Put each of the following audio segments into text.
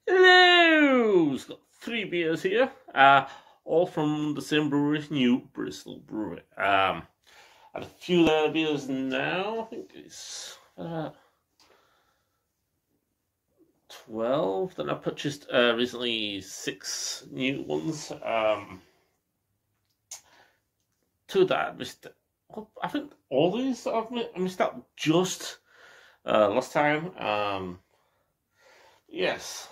Hello! It's got 3 beers here, all from the same brewery, new Bristol Brewery. Had a few of their beers now. I think it's 12. Then I purchased recently 6 new ones. Two that I missed. I think all these I missed out just last time. Yes.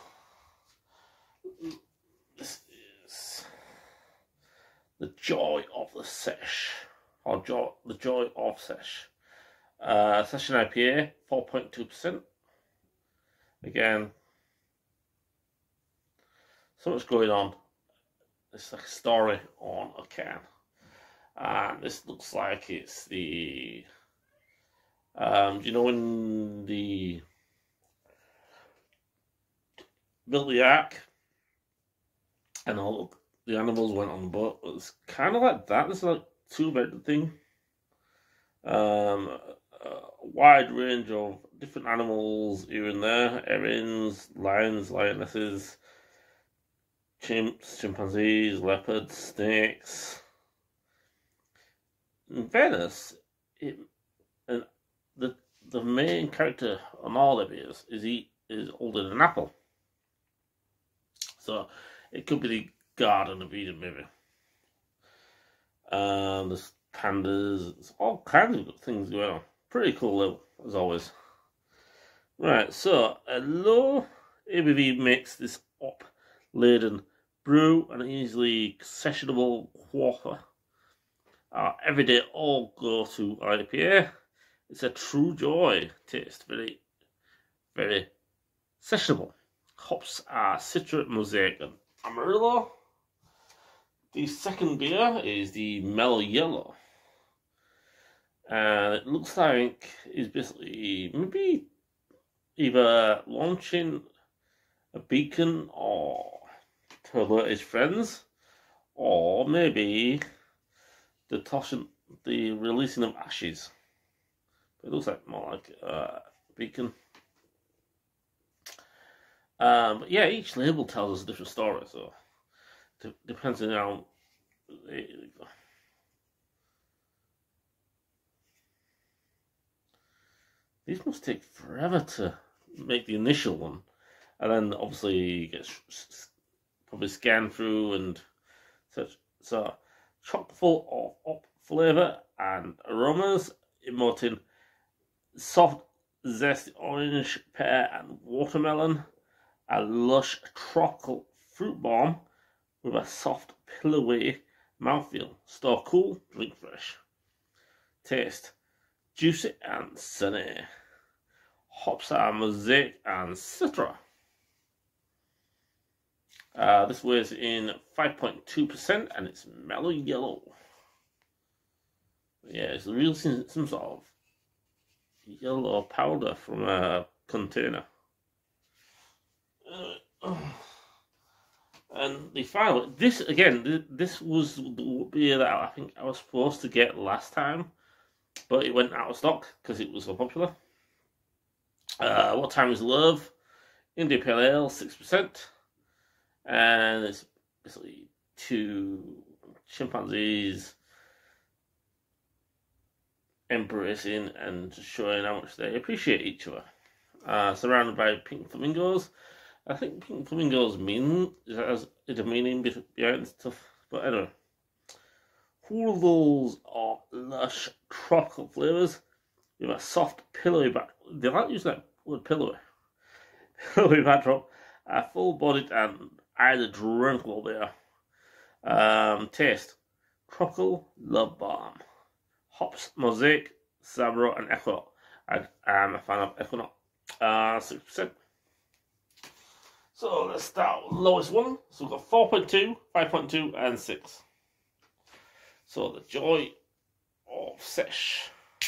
This is the Joy of the Sesh, or the Joy of Sesh. Session IPA, 4.2%. Again, so much going on. It's like a story on a can. And this looks like it's the, do you know when the built the ark and all the animals went on the boat? It's kind of like that. It's like two-bedroom thing. A wide range of different animals here and there: herons, lions, lionesses, chimps, chimpanzees, leopards, snakes. In fairness, and the main character on all of it is holding an apple. So it could be the Garden of Eden, maybe. There's pandas, there's all kinds of things going on. Pretty cool level, as always. Right, so a low ABV makes this hop-laden brew an easily sessionable quarter. Everyday all go-to IPA. It's a true joy taste, very, very sessionable. Hops are Citra, Mosaic and Amarillo. The second beer is the Mello Yello. And it looks like it's basically maybe either launching a beacon or to alert his friends, or maybe the releasing of ashes. It looks like more like a beacon. But yeah, each label tells us a different story, so depends on how. These must take forever to make the initial one, and then obviously gets probably scanned through and such. So, chock full of flavour and aromas, emoting soft, zesty orange, pear, and watermelon. A lush tropical fruit bomb with a soft, pillowy mouthfeel. Store cool, drink fresh. Taste juicy and sunny. Hops are Mosaic and Citra. This weighs in 5.2% and it's mellow yellow. Yeah, it's really some sort of yellow powder from a container. And the final, this again, this was the beer that I think I was supposed to get last time, but it went out of stock because it was so popular. What Time Is Love? India Pale Ale, 6%. And it's basically 2 chimpanzees embracing and showing how much they appreciate each other. Surrounded by pink flamingos. I think pink flamingos has a meaning behind stuff, but anyway. Oodles are lush tropical flavours with a soft pillowy back. They like using that word pillowy. Pillowy backdrop. Full bodied and either drinkable beer. Taste: tropical, love balm. Hops, Mosaic, Sabro, and ekuanot. I'm a fan of ekuanot. 6%. So let's start with the lowest one. So we've got 4.2, 5.2, and 6. So the Joy of Sesh.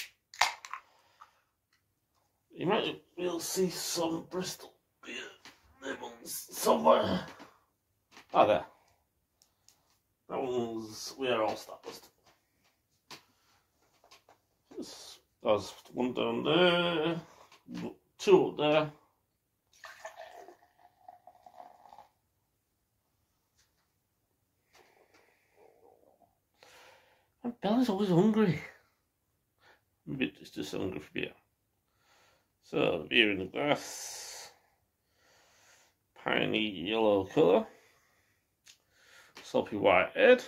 You might be able to see some Bristol beer labels somewhere. Ah, there. That one's where all established. There's one down there, 2 up there. belly's always hungry. Maybe it's just hungry for beer. So, the beer in the glass. Piney yellow colour. Sloppy white head.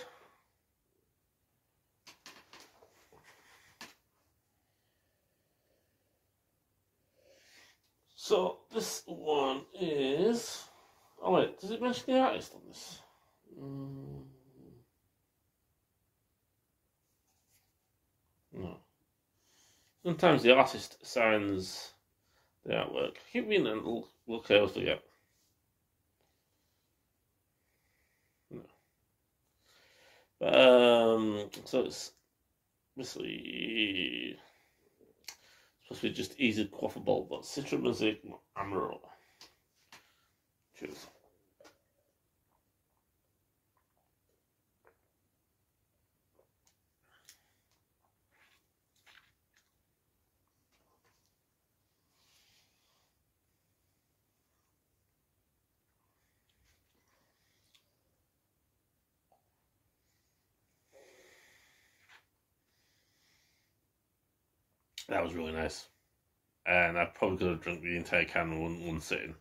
So, this one is... Oh wait, does it mention the artist on this? No. Sometimes the artist signs the artwork. Keep reading and look else to get. No. But, so it's basically supposed to be just easy quaffable, but Citra, Mosaic and Amarillo. Cheers. That was really nice. And I probably could have drunk the entire can in one sitting.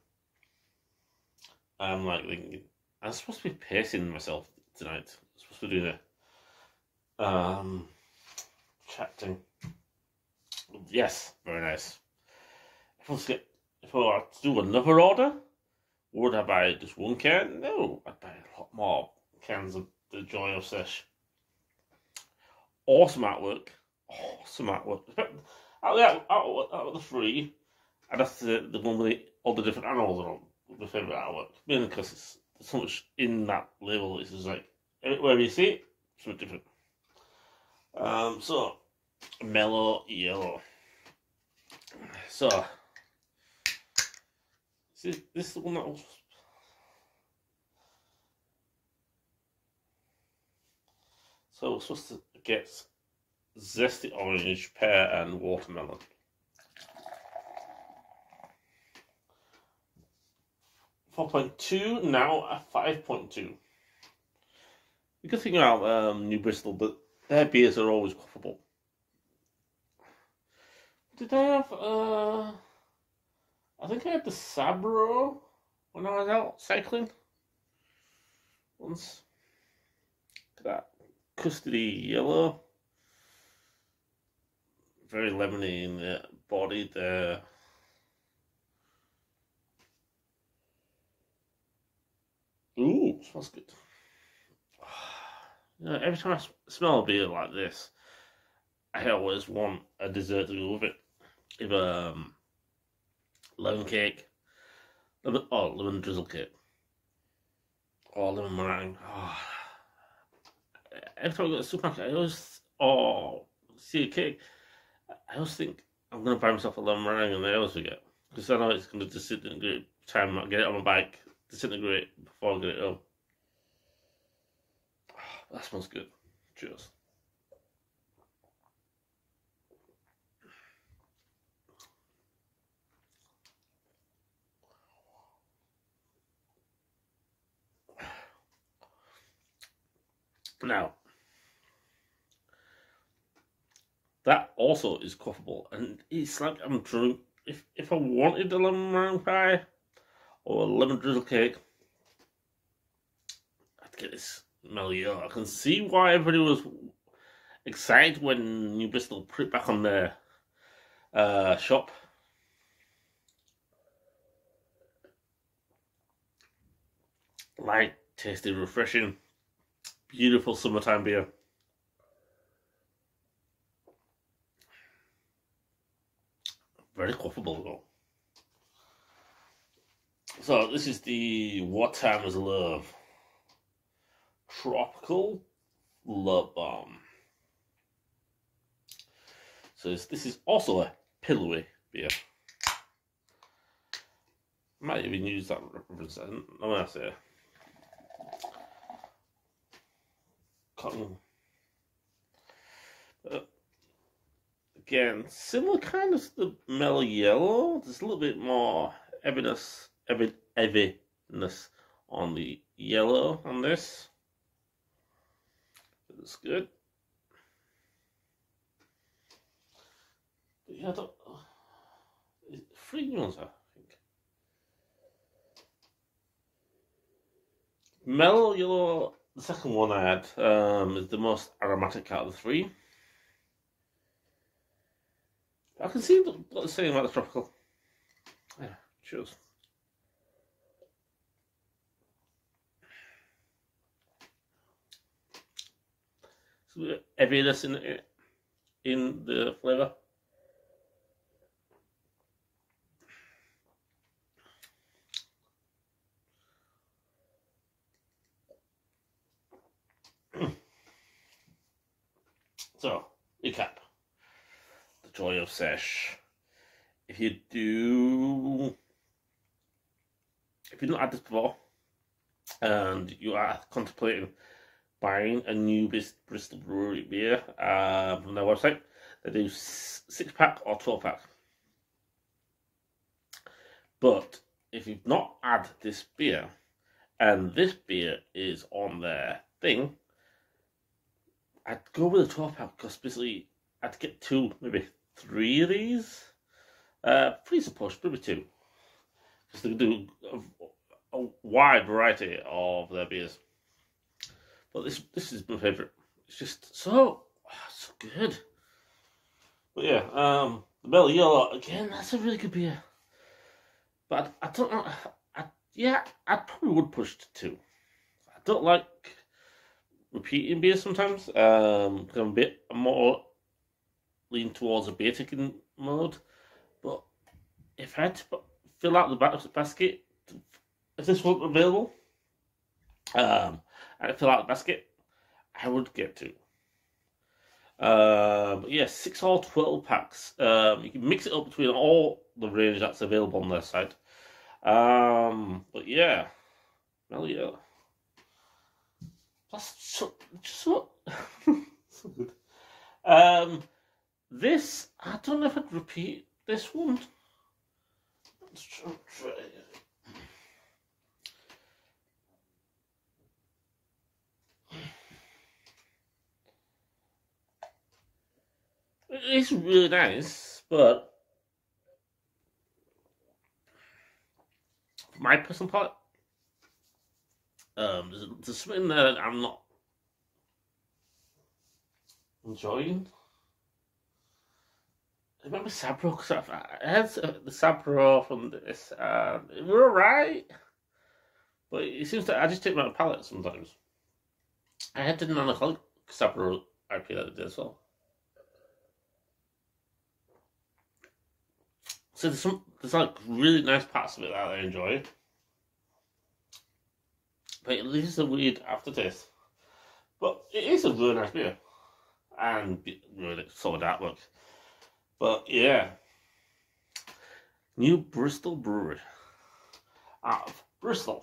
I'm like thinking, I'm supposed to be pacing myself tonight. I'm supposed to be doing a chatting. Yes, very nice. If I were to do another order, would I buy just one can? No, I'd buy a lot more cans of the Joy of Sesh. Awesome artwork. Awesome artwork. Out of the three, I'd have to say the one with all the different animals on my favourite artwork. Mainly because there's so much in that label. It's just like, wherever you see it, something different. So, Mello, Yello. So, see, this is the one that was... So we're supposed to get zesty orange, pear and watermelon. $4.2, now at 5.2. The good thing about New Bristol, but their beers are always quaffable. Did I have, I think I had the Sabro when I was out cycling once. Look at that. Custardy yellow. Very lemony in the bodied there. Ooh, smells good. You know, every time I smell a beer like this, I always want a dessert to go with it. Either lemon cake, lemon drizzle cake, or lemon meringue. Oh. Every time I go to the supermarket, I always see a cake. I always think I'm going to buy myself a lemon meringue, and I always forget because I know it's going to disintegrate time I get it on my bike, disintegrate before I get it home. Oh, that smells good. Cheers. Now, that also is quaffable, and it's like I'm drunk. If I wanted a lemon meringue pie or a lemon drizzle cake, I'd get this Mello. I can see why everybody was excited when New Bristol put it back on their shop. Light, tasty, refreshing, beautiful summertime beer. Very quaffable though. So this is the What Time Is Love Tropical Love Bomb. So this is also a pillowy beer. I might even use that reference. I don't know what I say. Cotton. Again, similar kind of the Mello Yellow. There's a little bit more heaviness on the yellow on this. That's good. Yeah, I don't. Three new ones, I think. Mello, Yello, the second one I had, is the most aromatic out of the three. I can see what they're saying about the tropical. Yeah, cheers. So heaviness in the flavour. So, recap. The Joy of Sesh. If you've not had this before, and you are contemplating buying a new Bristol Brewery beer from their website, they do 6-pack or 12-pack. But if you've not had this beer, and this beer is on their thing, I'd go with a 12-pack because basically I'd get 2, maybe 3 of these. 3's a push, maybe 2. Because they do a wide variety of their beers. But this is my favourite. It's just so good. But yeah, the Mello Yello, again, that's a really good beer. But I don't know, I probably would push to 2. I don't like repeating beers sometimes, because I'm more lean towards a beer taking mode. But if I had to fill out the basket, if this wasn't available, I'd fill out the basket, I would get 2. But yeah, 6 or 12 packs. You can mix it up between all the range that's available on their site. But yeah, Mello Yello. That's so so good. This, I don't know if I'd repeat this one. Let's try it. It's really nice, but for my personal part, there's something that I'm not enjoying. I remember sabro, because I had the sabro from this, and it were alright, but it seems to agitate my palate sometimes. I had the non-alcoholic sabro IPA that I did as well. So there's like really nice parts of it that I enjoy, but it leaves a weird aftertaste. But it is a really nice beer, and really solid artwork. But yeah, new Bristol Brewery out of Bristol.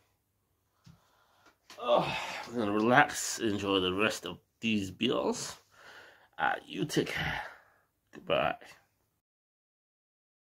Oh, I'm gonna relax, enjoy the rest of these beers. You take care. Goodbye.